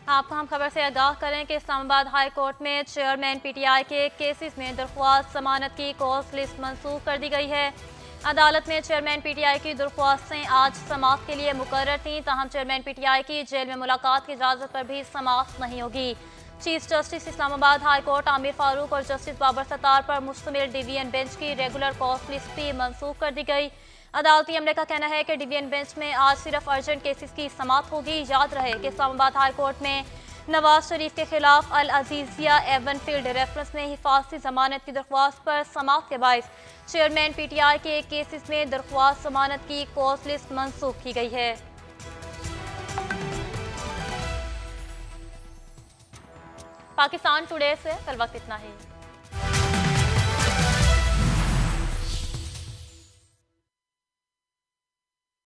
आपको हम खबर से आगाह करें कि इस्लामाबाद हाई कोर्ट में चेयरमैन पीटीआई के केसेस में दरख्वास्त जमानत की कॉज लिस्ट मंसूख कर दी गई है। अदालत में चेयरमैन पीटीआई की दरख्वास्तें आज समाअत के लिए मुकर्रर थीं, ताहम चेयरमैन पीटीआई की जेल में मुलाकात की इजाज़त पर भी समाअत नहीं होगी। Chief justice Islamabad high court Aamir Farooq और जस्टिस बाबर सत्तार पर मुश्तमिल डिवीजन बेंच की रेगुलर कॉज लिस्ट भी मंसूख कर दी गई। अदालती अमले का कहना है कि डिवीजन बेंच में आज सिर्फ अर्जेंट केसेस की समाअत होगी। याद रहे कि इस्लामाबाद हाई कोर्ट में नवाज शरीफ के खिलाफ Al Azizia Avenfield reference में हिफाजती जमानत की दरख्वास्त पर समाअत के बायस चेयरमैन पीटीआई के केसेस में दरख्वास्त जमानत की कॉज लिस्ट मंसूख की गई है। पाकिस्तान टुडे से कल वक्त इतना ही।